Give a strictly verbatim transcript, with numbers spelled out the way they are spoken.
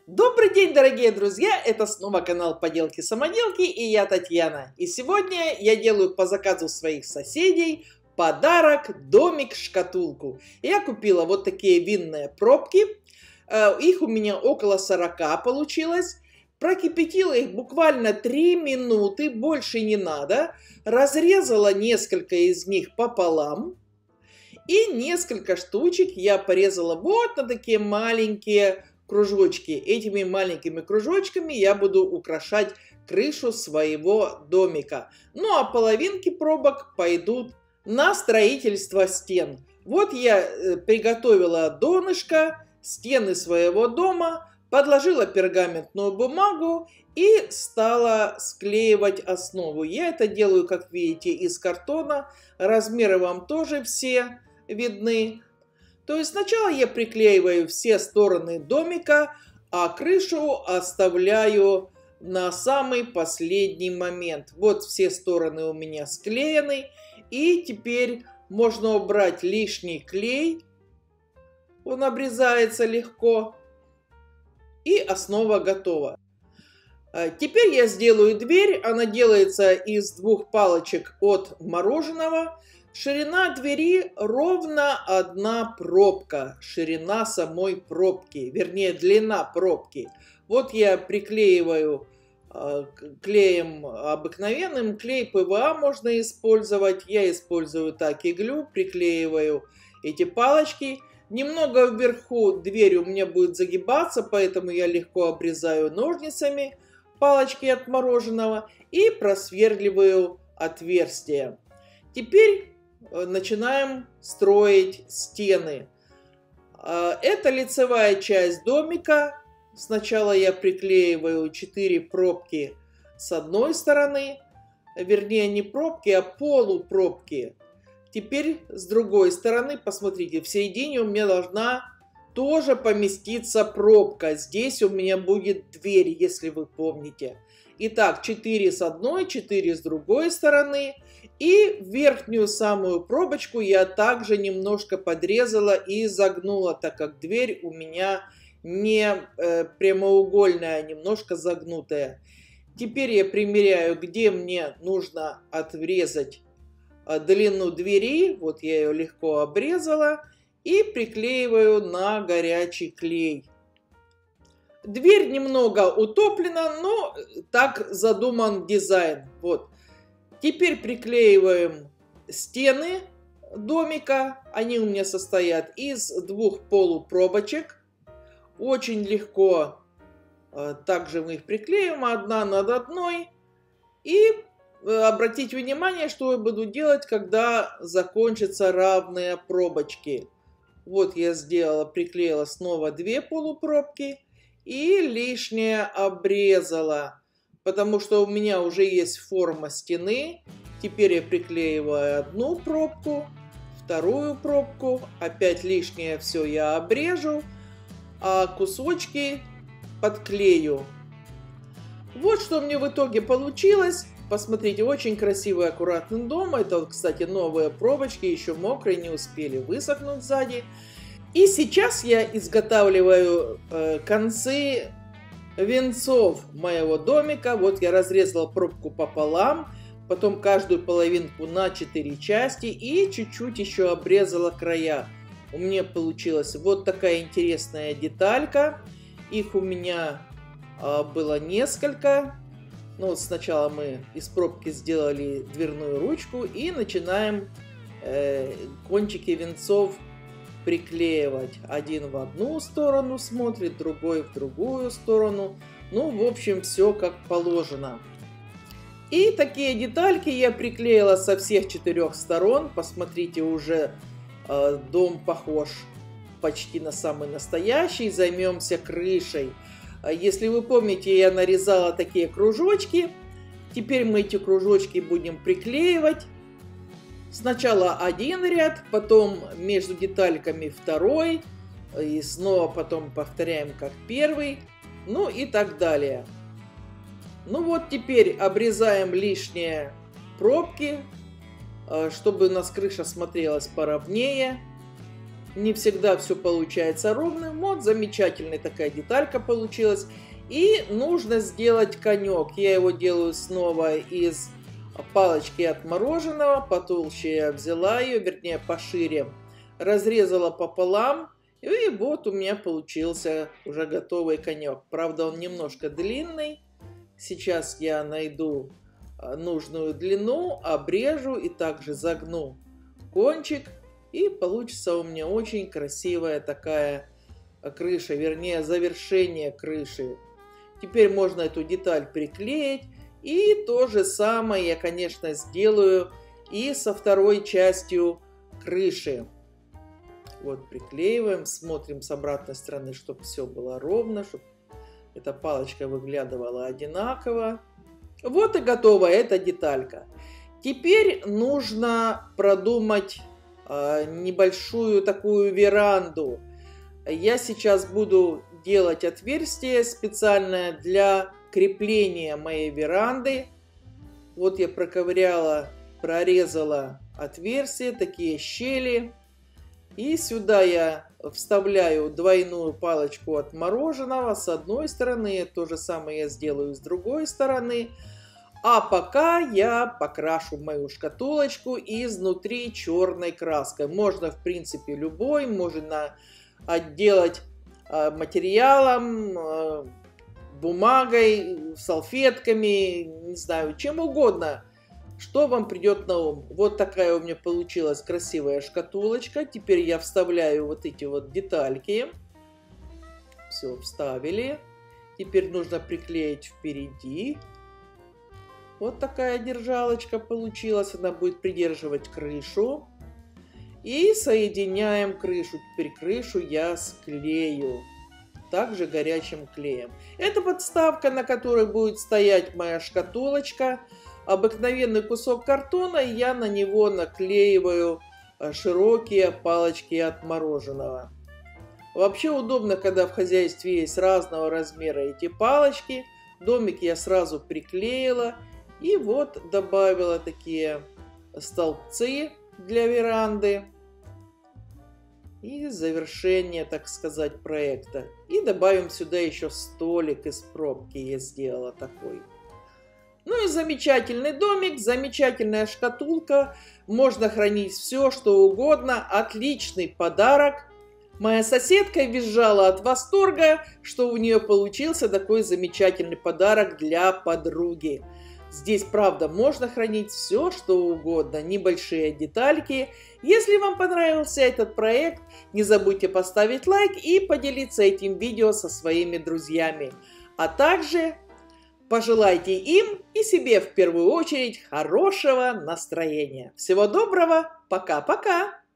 Добрый день, дорогие друзья! Это снова канал Поделки-самоделки и я Татьяна. И сегодня я делаю по заказу своих соседей подарок домик-шкатулку. Я купила вот такие винные пробки. Их у меня около сорока получилось. Прокипятила их буквально три минуты, больше не надо. Разрезала несколько из них пополам. И несколько штучек я порезала вот на такие маленькие кружочки. Этими маленькими кружочками я буду украшать крышу своего домика. Ну а половинки пробок пойдут на строительство стен. Вот я приготовила донышко, стены своего дома, подложила пергаментную бумагу и стала склеивать основу. Я это делаю, как видите, из картона. Размеры вам тоже все видны. То есть сначала я приклеиваю все стороны домика, а крышу оставляю на самый последний момент. Вот все стороны у меня склеены. И теперь можно убрать лишний клей. Он обрезается легко. И основа готова. Теперь я сделаю дверь. Она делается из двух палочек от мороженого. Ширина двери ровно одна пробка, ширина самой пробки, вернее длина пробки. Вот я приклеиваю э, клеем обыкновенным, клей ПВА можно использовать. Я использую таки-глю, приклеиваю эти палочки. Немного вверху дверь у меня будет загибаться, поэтому я легко обрезаю ножницами палочки от мороженого и просверливаю отверстие. Теперь начинаем строить стены. Это лицевая часть домика. Сначала я приклеиваю четыре пробки с одной стороны, вернее не пробки, а полупробки. Теперь с другой стороны, посмотрите, в середине у меня должна тоже поместиться пробка. Здесь у меня будет дверь, если вы помните. Итак, четыре с одной, четыре с другой стороны. И верхнюю самую пробочку я также немножко подрезала и загнула, так как дверь у меня не э, прямоугольная, а немножко загнутая. Теперь я примеряю, где мне нужно отрезать э, длину двери. Вот я ее легко обрезала и приклеиваю на горячий клей. Дверь немного утоплена, но так задуман дизайн. Вот. Теперь приклеиваем стены домика. Они у меня состоят из двух полупробочек. Очень легко также мы их приклеим одна над одной. И обратите внимание, что я буду делать, когда закончатся равные пробочки. Вот я сделала, приклеила снова две полупробки и лишнее обрезала. Потому что у меня уже есть форма стены. Теперь я приклеиваю одну пробку, вторую пробку. Опять лишнее все я обрежу, а кусочки подклею. Вот что мне в итоге получилось. Посмотрите, очень красивый, аккуратный дом. Это, кстати, новые пробочки, еще мокрые, не успели высохнуть сзади. И сейчас я изготавливаю э, концы венцов моего домика. Вот я разрезала пробку пополам, потом каждую половинку на четыре части и чуть-чуть еще обрезала края. У меня получилась вот такая интересная деталька. Их у меня а, было несколько. Ну, вот сначала мы из пробки сделали дверную ручку и начинаем э, кончики венцов приклеивать. Один в одну сторону смотрит, другой в другую сторону. Ну, в общем, все как положено. И такие детальки я приклеила со всех четырех сторон. Посмотрите, уже э, дом похож почти на самый настоящий. Займемся крышей. Если вы помните, я нарезала такие кружочки. Теперь мы эти кружочки будем приклеивать. Сначала один ряд, потом между детальками второй, и снова потом повторяем как первый, ну и так далее. Ну вот теперь обрезаем лишние пробки, чтобы у нас крыша смотрелась поровнее. Не всегда все получается ровным. Вот замечательная такая деталька получилась. И нужно сделать конек. Я его делаю снова из палочки от мороженого. Потолще я взяла ее, вернее пошире. Разрезала пополам. И вот у меня получился уже готовый конек. Правда, он немножко длинный. Сейчас я найду нужную длину, обрежу и также загну кончик. И получится у меня очень красивая такая крыша, вернее завершение крыши. Теперь можно эту деталь приклеить. И то же самое я, конечно, сделаю и со второй частью крыши. Вот приклеиваем, смотрим с обратной стороны, чтобы все было ровно, чтобы эта палочка выглядывала одинаково. Вот и готова эта деталька. Теперь нужно продумать э, небольшую такую веранду. Я сейчас буду делать отверстие специальное для крепления моей веранды. Вот я проковыряла, прорезала отверстия, такие щели. И сюда я вставляю двойную палочку от мороженого с одной стороны. То же самое я сделаю с другой стороны. А пока я покрашу мою шкатулочку изнутри черной краской. Можно, в принципе, любой. Можно отделать материалом, бумагой, салфетками, не знаю, чем угодно. Что вам придет на ум? Вот такая у меня получилась красивая шкатулочка. Теперь я вставляю вот эти вот детальки. Все, вставили. Теперь нужно приклеить впереди. Вот такая держалочка получилась. Она будет придерживать крышу. И соединяем крышу. Теперь крышу я склею. Также горячим клеем. Это подставка, на которой будет стоять моя шкатулочка. Обыкновенный кусок картона, и я на него наклеиваю широкие палочки от мороженого. Вообще удобно, когда в хозяйстве есть разного размера эти палочки. Домик я сразу приклеила. И вот добавила такие столбцы для веранды. И завершение, так сказать, проекта. И добавим сюда еще столик из пробки. Я сделала такой. Ну и замечательный домик, замечательная шкатулка. Можно хранить все, что угодно. Отличный подарок. Моя соседка визжала от восторга, что у нее получился такой замечательный подарок для подруги. Здесь, правда, можно хранить все, что угодно, небольшие детальки. Если вам понравился этот проект, не забудьте поставить лайк и поделиться этим видео со своими друзьями. А также пожелайте им и себе в первую очередь хорошего настроения. Всего доброго, пока-пока!